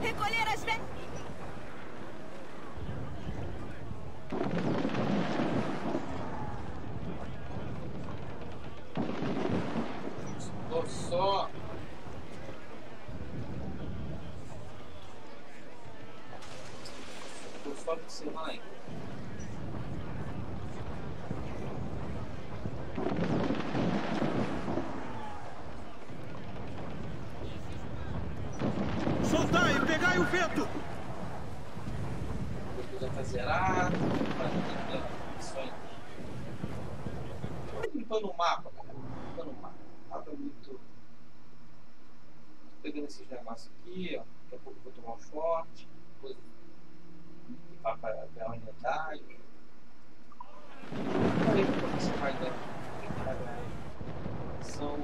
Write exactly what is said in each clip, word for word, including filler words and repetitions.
Recolher as velas. Tô só. Tô só de cima aí. Soltai e pegai o vento! O já tá zerado. Limpando o mapa, cara. Limpando o mapa. Nada muito. Tô pegando esses negócios aqui, ó. Daqui a pouco eu vou tomar um short. Depois vai para a unidade. Olha como você vai dar. São.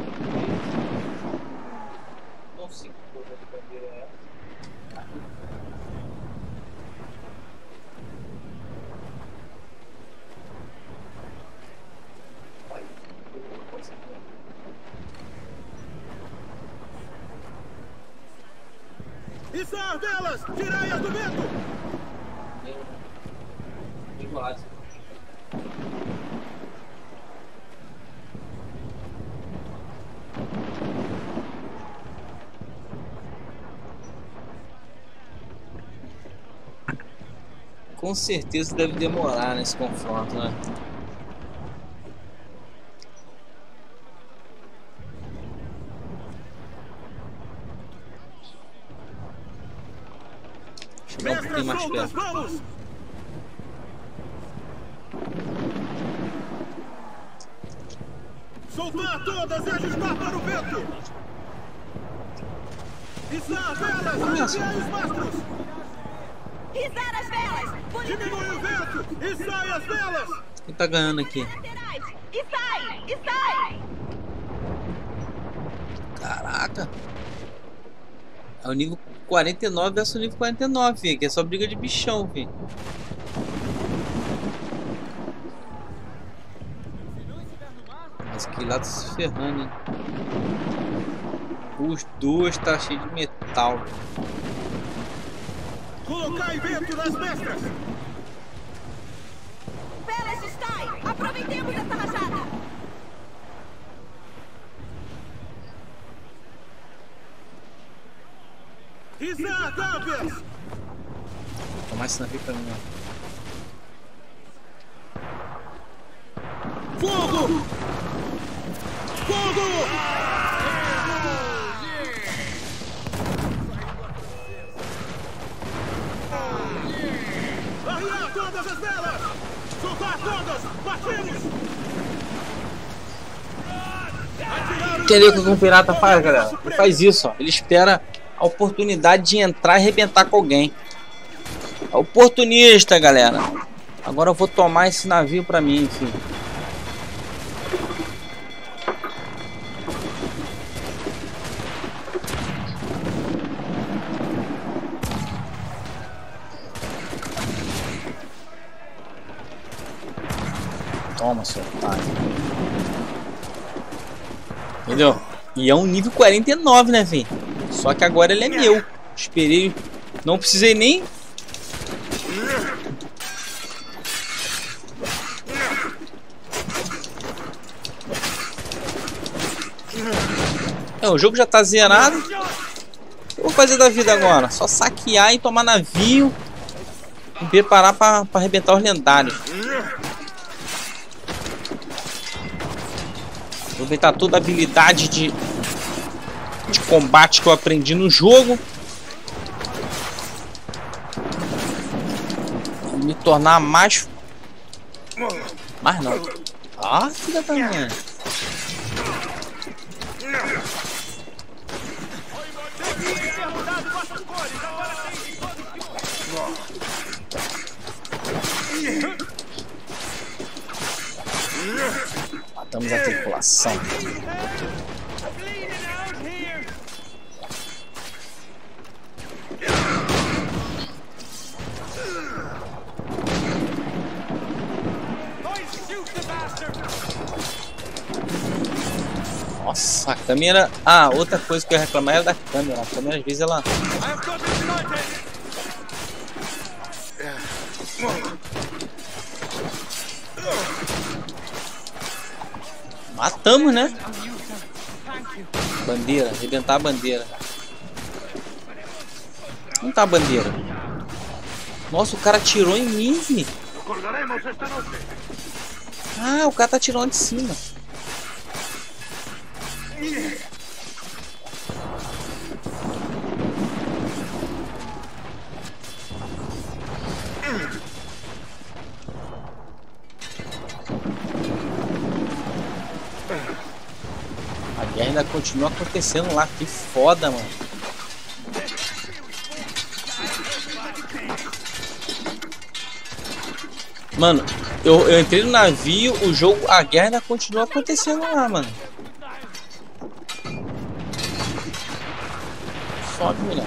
Não sei que coisa de bandeira é essa. Içar velas! Tirai-as do vento! Igual. Com certeza deve demorar nesse confronto, né? Chegar um pouquinho mais perto. Vamos! Soltar todas e ajustar para o vento! Içar velas! Aliviai os mastros! Izar as velas! Diminui o vento! E sai as velas! Quem tá ganhando aqui? Laterais! E sai! E sai! Caraca! É o nível quarenta e nove versus o nível quarenta e nove, filho. Aqui é só briga de bichão, filho. Mas que lá tá se ferrando, hein? Os dois tá cheio de metal. Colocai vento nas mestras! Velas estai! Aproveitemos essa rajada! Izar dávias! Tomar esse navio pra mim, ó. Fogo! Fogo! Arriar todas as velas! Soltar todas! Partimos! Entendeu o que um pirata faz, galera? Ele faz isso, ó. Ele espera a oportunidade de entrar e arrebentar com alguém. É oportunista, galera. Agora eu vou tomar esse navio pra mim, filho. Toma, seu otário. Entendeu? E é um nível quarenta e nove, né, filho? Só que agora ele é meu. Esperei. Não precisei nem. É, o jogo já tá zerado. O que eu vou fazer da vida agora? Só saquear e tomar navio. E preparar pra, pra arrebentar os lendários. Aproveitar toda a habilidade de, de combate que eu aprendi no jogo. E me tornar mais... Mais não. Ah, filha da mãe. Matamos a tripulação. Nossa. A câmera... Ah, outra coisa que eu ia reclamar era da câmera. A câmera às vezes ela... Matamos, né? Bandeira, arrebentar a bandeira. Não tá a bandeira. Nossa, o cara atirou em mim. Ah, o cara tá atirando de cima. A guerra ainda continua acontecendo lá. Que foda, mano. Mano, eu, eu entrei no navio, o jogo, a guerra ainda continua acontecendo lá, mano. Sobe, mulher.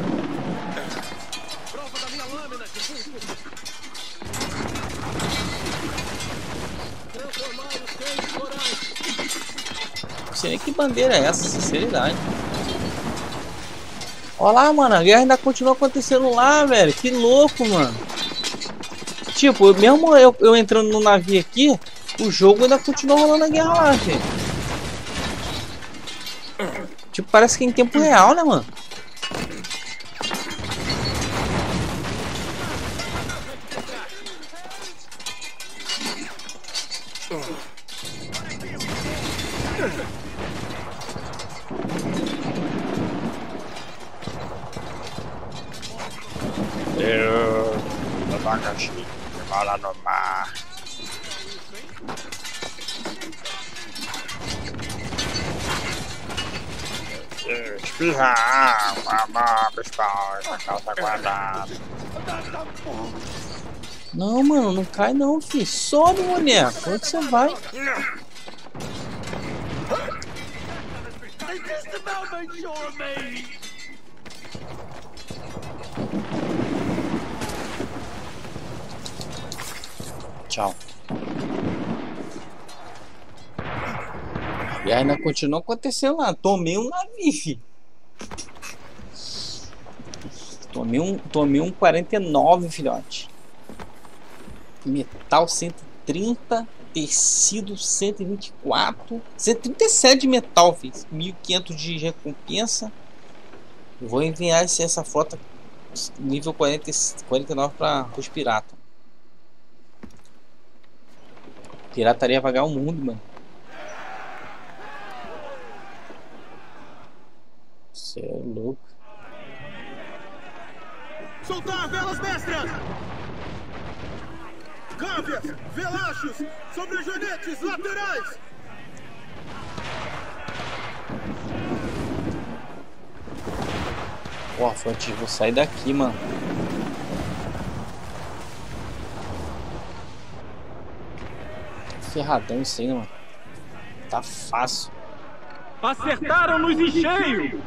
Não sei nem que bandeira é essa, sinceridade. Olha lá, mano, a guerra ainda continua acontecendo lá, velho. Que louco, mano. Tipo, mesmo eu, eu entrando no navio aqui, o jogo ainda continua rolando a guerra lá, gente. Tipo, parece que é em tempo real, né, mano? Eu, abacaxi, bala no mar. Espirra água, mapa, espalha, calça guardada. Não, mano, não cai não, filho. Sobe, mulher. Onde você vai? Tchau. E ainda continua acontecendo lá. Tomei um navio, filho. Tomei um, tomei um quarenta e nove, filhote. Metal cento e trinta. Tecido cento e vinte e quatro. cento e trinta e sete de metal, filho. mil e quinhentos de recompensa. Vou enviar esse, essa frota nível quarenta, quarenta e nove para os piratas. Pirataria vai pagar o mundo, mano. Você é louco. Soltar velas mestras! Câmbias, velachos, sobrejonetes laterais! Ó, Fonte, vou sair daqui, mano. Ferradão isso aí, mano. Tá fácil. Acertaram-nos em cheio!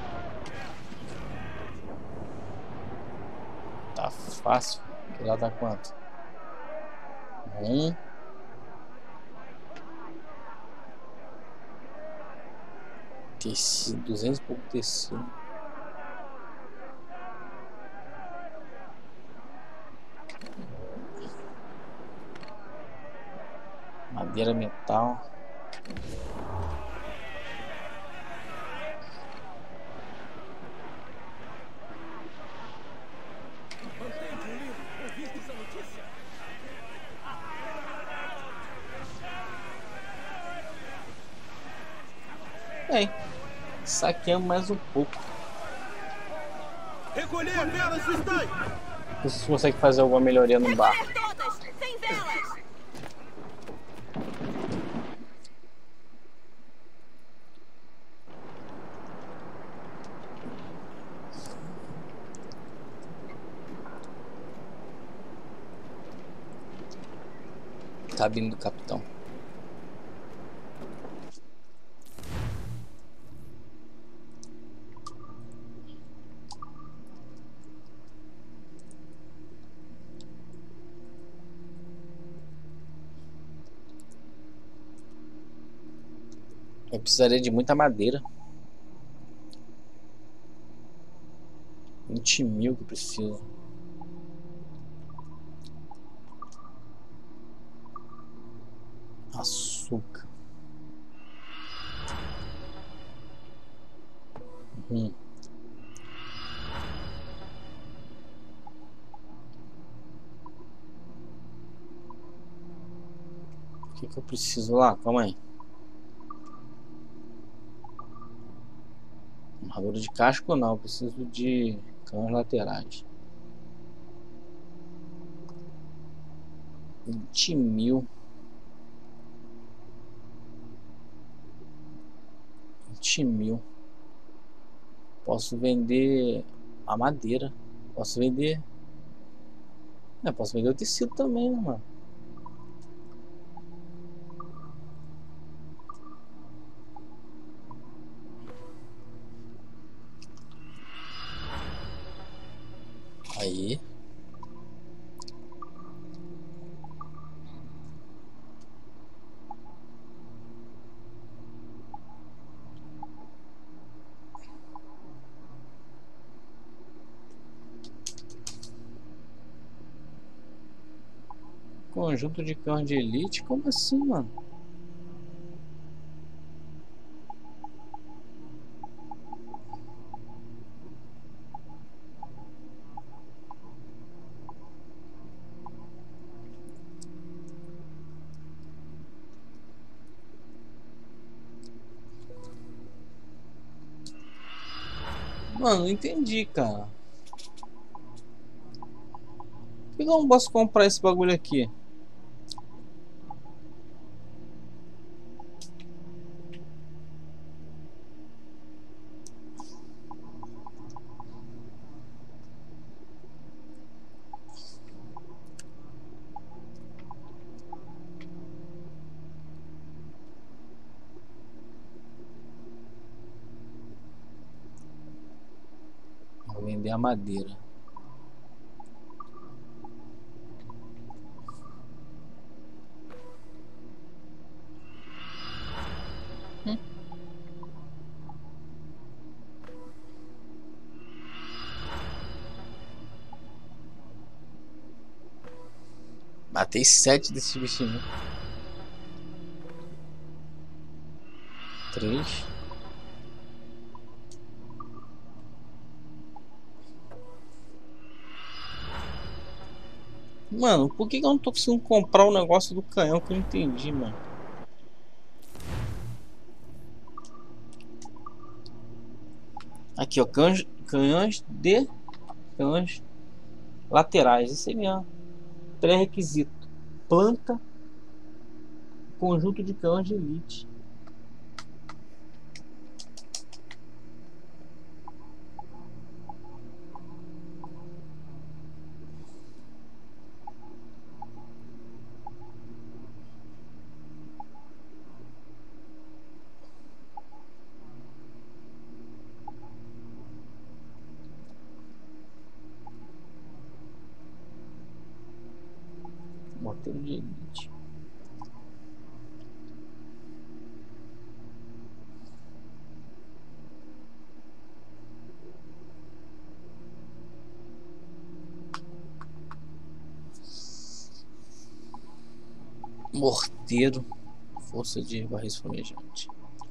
Tá fácil. Que lá dá quanto? Um. Tecido, duzentos e pouco tecido. Madeira, metal. Bem, saqueamos mais um pouco. Recolher velas, Stein! Você consegue fazer alguma melhoria no bar? Recolher todas, sem velas! Cabine do capitão. Eu precisaria de muita madeira. vinte mil que eu preciso. Açúcar. Hum. O que que eu preciso lá? Calma aí. Armadura de casco não, eu preciso de canos laterais. vinte mil. vinte mil. Posso vender a madeira. Posso vender. É, posso vender o tecido também, né, mano? Aí. Conjunto de carros de elite? Como assim, mano? Mano, não entendi, cara. Por que eu não posso comprar esse bagulho aqui? Vou vender a madeira. Hum. Matei sete desses bichinhos. Três. Mano, por que eu não tô conseguindo comprar o negócio do canhão que eu não entendi, mano? Aqui, ó, canhões, canhões de canhões laterais, isso aí mesmo. Pré-requisito: planta, conjunto de canhões de elite. Morteiro de elite. Morteiro, força de barris flamejante.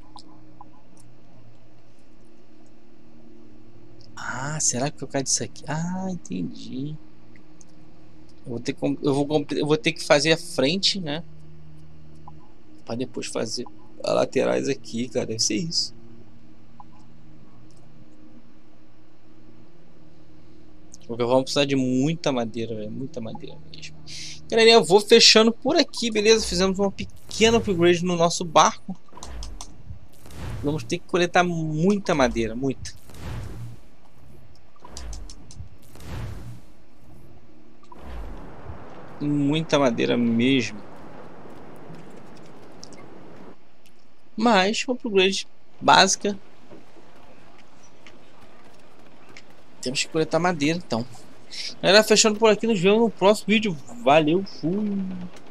Ah, será que eu caio disso aqui? Ah, entendi. Eu vou ter que, eu vou, eu vou ter que fazer a frente, né? Para depois fazer as laterais aqui, cara. Deve ser isso. Porque vamos precisar de muita madeira, velho. Muita madeira mesmo. Galerinha, eu vou fechando por aqui, beleza? Fizemos uma pequena upgrade no nosso barco. Vamos ter que coletar muita madeira, muita. Muita madeira mesmo. Mas uma upgrade básica. Temos que coletar madeira, então. Galera, fechando por aqui, nos vemos no próximo vídeo. Valeu, fui!